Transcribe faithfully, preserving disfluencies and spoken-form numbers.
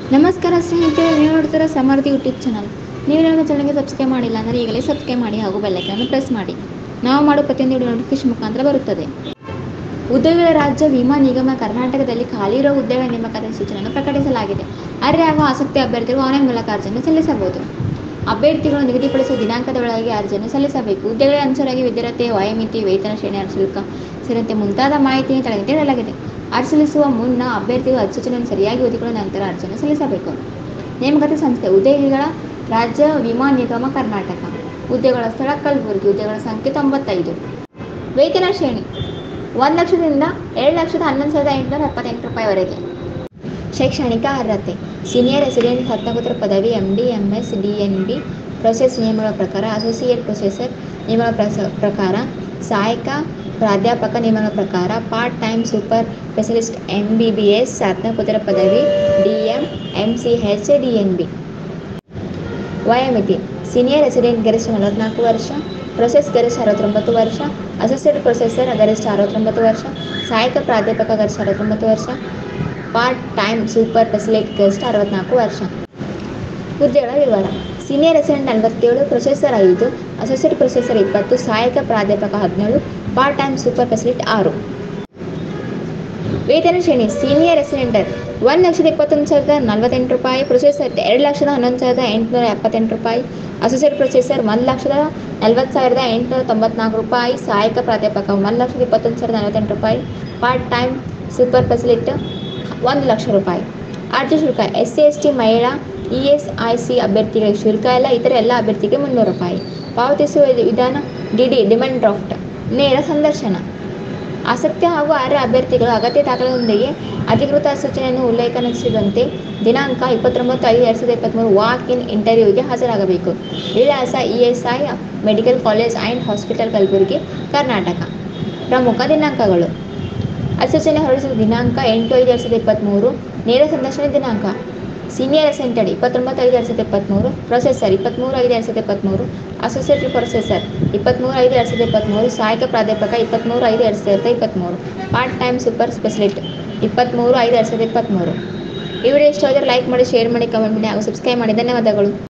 ನಮಸ್ಕಾರ ಸ್ನೇಹಿತರೆ, ನೀವು ನೋಡ್ತೀರಾ ಸಮೃದ್ಧಿ ಯೂಟ್ಯೂಬ್ ಚಾನಲ್. ನೀವು ನಮ್ಮ ಚಾನಲ್ಗೆ ಸಬ್ಸ್ಕ್ರೈಬ್ ಮಾಡಿಲ್ಲ ಅಂದರೆ ಈಗಲೇ ಸಬ್ಸ್ಕ್ರೈಬ್ ಮಾಡಿ ಹಾಗೂ ಬೆಲ್ಲೈಕನ್ನು ಪ್ರೆಸ್ ಮಾಡಿ. ನಾವು ಮಾಡೋ ಪ್ರತಿಯೊಂದು ನೋಟಿಫಿಕೇಶನ್ ಮುಖಾಂತರ ಬರುತ್ತದೆ. ಉದ್ಯೋಗಿಗಳ ರಾಜ್ಯ ವಿಮಾ ನಿಗಮ ಕರ್ನಾಟಕದಲ್ಲಿ ಖಾಲಿ ಇರುವ ಹುದ್ದೆಗಳ ನೇಮಕಾತಿ ಸೂಚನೆಯನ್ನು ಪ್ರಕಟಿಸಲಾಗಿದೆ. ಅರ್ಹ ಹಾಗೂ ಆಸಕ್ತಿ ಅಭ್ಯರ್ಥಿಗಳು ಆನ್ಲೈನ್ ಮೂಲಕ ಅರ್ಜಿಯನ್ನು ಸಲ್ಲಿಸಬಹುದು. ಅಭ್ಯರ್ಥಿಗಳು ನಿಗದಿಪಡಿಸುವ ದಿನಾಂಕದ ಒಳಗೆ ಅರ್ಜಿಯನ್ನು ಸಲ್ಲಿಸಬೇಕು. ಹುದ್ದೆಗಳಿಗೆ ಅನುಸಾರವಾಗಿ ವಿದ್ಯಾರ್ಥಿ ವಯೋಮಿತಿ, ವೇತನ ಶ್ರೇಣಿ, ಶುಲ್ಕ ಸೇರಿದಂತೆ ಮುಂತಾದ ಮಾಹಿತಿಯನ್ನು ಕೆಳಗೆ ನೀಡಲಾಗಿದೆ. ಅರ್ಜಿ ಸಲ್ಲಿಸುವ ಮುನ್ನ ಅಭ್ಯರ್ಥಿಗಳು ಅಧಿಸೂಚನೆಯನ್ನು ಸರಿಯಾಗಿ ಓದಿಕೊಂಡು ನಂತರ ಅರ್ಜಿಯನ್ನು ಸಲ್ಲಿಸಬೇಕು. ನೇಮಕಾತಿ ಸಂಸ್ಥೆ ಉದ್ಯೋಗಿಗಳ ರಾಜ್ಯ ವಿಮಾ ನಿಗಮ ಕರ್ನಾಟಕ. ಹುದ್ದೆಗಳ ಸ್ಥಳ ಕಲಬುರಗಿ. ಹುದ್ದೆಗಳ ಸಂಖ್ಯೆ ತೊಂಬತ್ತೈದು. ವೇತನ ಶ್ರೇಣಿ ಒಂದು ಲಕ್ಷದಿಂದ ಎರಡು ಲಕ್ಷದ ಹನ್ನೊಂದು ಸಾವಿರದ ಎಂಟುನೂರ ಎಪ್ಪತ್ತೆಂಟು ರೂಪಾಯಿವರೆಗೆ. ಶೈಕ್ಷಣಿಕ ಅರ್ಹತೆ ಸೀನಿಯರ್ ರೆಸಿಡೆಂಟ್ ಸ್ನಾತಕೋತ್ತರ ಪದವಿ, M D, M S, D N B process ನಿಯಮಗಳ ಪ್ರಕಾರ, ಅಸೋಸಿಯೇಟ್ ಪ್ರೊಫೆಸರ್ ನಿಯಮಗಳ ಪ್ರಕಾರ, ಸಹಾಯಕ ಪ್ರಾಧ್ಯಾಪಕ ನಿಯಮಗಳ ಪ್ರಕಾರ, part time super specialist M B B S ಸ್ನಾತಕೋತ್ತರ ಪದವಿ, D M, M C H, D N B. ವಯೋಮಿತಿ ಸೀನಿಯರ್ ರೆಸಿಡೆಂಟ್ ಗರಿಷ್ಠ ನಲವತ್ನಾಲ್ಕು ವರ್ಷ, ಪ್ರೊಸೆಸ್ ಗರಿಷ್ಠ ಅರವತ್ತೊಂಬತ್ತು ವರ್ಷ, ಅಸೋಸಿಯೇಟ್ ಪ್ರೊಫೆಸರ್ ಗರಿಷ್ಠ ಅರವತ್ತೊಂಬತ್ತು ವರ್ಷ, ಸಹಾಯಕ ಪ್ರಾಧ್ಯಾಪಕ ಗರಿಷ್ಠ ಅರವತ್ತೊಂಬತ್ತು ವರ್ಷ, ಪಾರ್ಟ್ ಟೈಮ್ ಸೂಪರ್ ಸ್ಪೆಷಲಿಸ್ಟ್ ಗರಿಷ್ಠ ಅರವತ್ನಾಲ್ಕು ವರ್ಷ. ಹುದ್ದೆಗಳ ವಿವರ: ಸೀನಿಯರ್ ರೆಸಿಡೆಂಟ್ ನಲವತ್ತೇಳು, ಪ್ರೊಫೆಸರ್ ಐದು, ಅಸೋಸಿಯೇಟ್ ಪ್ರೊಫೆಸರ್ ಇಪ್ಪತ್ತು, ಸಹಾಯಕ ಪ್ರಾಧ್ಯಾಪಕ ಹದಿನೇಳು, ಪಾರ್ಟ್ ಟೈಮ್ ಸೂಪರ್ ಸ್ಪೆಷಲಿಸ್ಟ್ ಆರು. ವೇತನ ಶ್ರೇಣಿ ಸೀನಿಯರ್ ರೆಸಿಡೆಂಟ್ ಒಂದು ಲಕ್ಷದ ಇಪ್ಪತ್ತೊಂದು ಸಾವಿರದ ನಲವತ್ತೆಂಟು ರೂಪಾಯಿ, ಪ್ರೊಫೆಸರ್ ಎರಡು ಲಕ್ಷದ ಹನ್ನೊಂದು ಸಾವಿರದ ಎಂಟುನೂರ ಎಪ್ಪತ್ತೆಂಟು ರೂಪಾಯಿ, ಅಸೋಸಿಯೇಟ್ ಪ್ರೊಫೆಸರ್ ಒಂದು ಲಕ್ಷದ ನಲವತ್ತು ಸಾವಿರದ ಎಂಟುನೂರ ತೊಂಬತ್ನಾಲ್ಕು ರೂಪಾಯಿ, ಸಹಾಯಕ ಪ್ರಾಧ್ಯಾಪಕ ಒಂದು ಲಕ್ಷದ ಇಪ್ಪತ್ತೊಂದು ಸಾವಿರದ ನಲವತ್ತೆಂಟು ರೂಪಾಯಿ, ಪಾರ್ಟ್ ಟೈಮ್ ಸೂಪರ್ ಸ್ಪೆಷಲಿಸ್ಟ್ ಒಂದು ಲಕ್ಷ ರೂಪಾಯಿ. ಅರ್ಜಿ ಶುಲ್ಕ ಎಸ್ ಸಿ ಎಸ್ ಟಿ ಮಹಿಳಾ ಇ ಎಸ್ ಐ ಸಿ ಅಭ್ಯರ್ಥಿಗಳಿಗೆ ಶುಲ್ಕ ಇಲ್ಲ. ಇತರ ಎಲ್ಲ ಅಭ್ಯರ್ಥಿಗೆ ಮುನ್ನೂರು ರೂಪಾಯಿ. ಪಾವತಿಸುವ ವಿಧಾನ ಡಿ ಡಿ ಡಿಮ್ಯಾಂಡ್ ಡ್ರಾಫ್ಟ್. ನೇರ ಸಂದರ್ಶನ. ಆಸಕ್ತಿ ಹಾಗೂ ಅರ್ಹ ಅಭ್ಯರ್ಥಿಗಳು ಅಗತ್ಯ ದಾಖಲೆಗಳೊಂದಿಗೆ ಅಧಿಕೃತ ಸೂಚನೆಯನ್ನು ಉಲ್ಲೇಖಿಸಿದಂತೆ ದಿನಾಂಕ ಇಪ್ಪತ್ತೊಂಬತ್ತು ಐದು ಎರಡು ಸಾವಿರದ ಇಪ್ಪತ್ತ್ಮೂರು ವಾಕ್ ಇನ್ ಇಂಟರ್ವ್ಯೂಗೆ ಹಾಜರಾಗಬೇಕು. ವಿಳಾಸ E S I medical college and hospital, Kalaburagi, Karnataka. ಪ್ರಮುಖ ದಿನಾಂಕಗಳು: ಅಧಿಸೂಚನೆ ಹೊರಡಿಸಿದ ದಿನಾಂಕ ಎಂಟು ಐದು ಎರಡು ಸಾವಿರದ ಇಪ್ಪತ್ತ್ಮೂರು. ನೇರ ಸಂದರ್ಶನ ದಿನಾಂಕ: ಸೀನಿಯರ್ ಅಸೆಂಟೆಡ್ ಇಪ್ಪತ್ತೊಂಬತ್ತು ಐದು ಎರಡು ಸಾವಿರದ ಇಪ್ಪತ್ತ್ಮೂರು, ಪ್ರೊಫೆಸರ್ ಇಪ್ಪತ್ತ್ಮೂರು ಐದು ಎರಡು ಸಾವಿರದ ಇಪ್ಪತ್ತ್ಮೂರು, ಅಸೋಸಿಯೇಟ್ ಪ್ರೊಫೆಸರ್ ಇಪ್ಪತ್ತ್ಮೂರು ಐದು ಎರಡು ಸಾವಿರದ ಇಪ್ಪತ್ತ್ಮೂರು, ಸಹಾಯಕ ಪ್ರಾಧ್ಯಾಪಕ ಇಪ್ಪತ್ತ್ಮೂರು ಐದು ಎರಡು ಸಾವಿರದ ಇಪ್ಪತ್ತ್ಮೂರು, ಪಾರ್ಟ್ ಟೈಮ್ ಸೂಪರ್ ಸ್ಪೆಷಲಿಸ್ಟ್ ಇಪ್ಪತ್ತ್ಮೂರು ಐದು ಎರಡು ಸಾವಿರದ ಇಪ್ಪತ್ತ್ಮೂರು. ಈ ವಿಡಿಯೋ ಇಷ್ಟವಾದರೆ ಲೈಕ್ ಮಾಡಿ, ಶೇರ್ ಮಾಡಿ, ಕಮೆಂಟ್ ಮಾಡಿ ಹಾಗೂ ಸಬ್ಸ್ಕ್ರೈಬ್ ಮಾಡಿ. ಧನ್ಯವಾದಗಳು.